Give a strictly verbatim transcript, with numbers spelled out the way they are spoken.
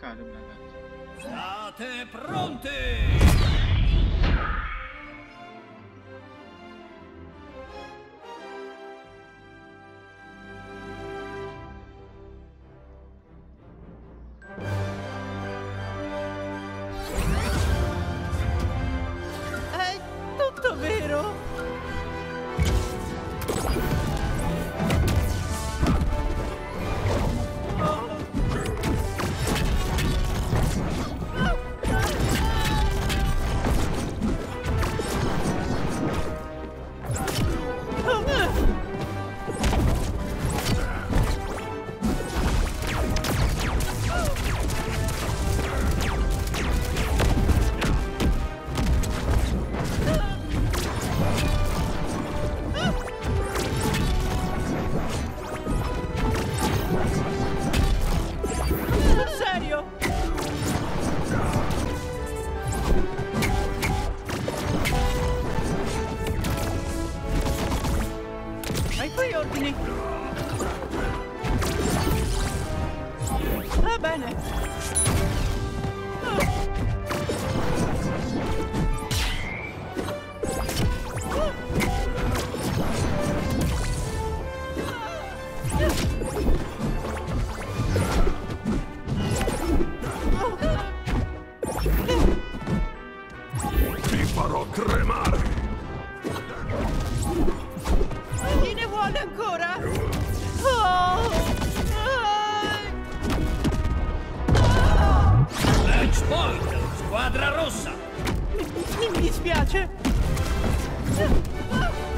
Academy, ragazzi. State pronti! È tutto vero? Sul serio? Ai tuoi ordini. Va bene. Ti farò tremare! Chi ne vuole ancora? Oh! Match point, squadra rossa! Mi, mi dispiace.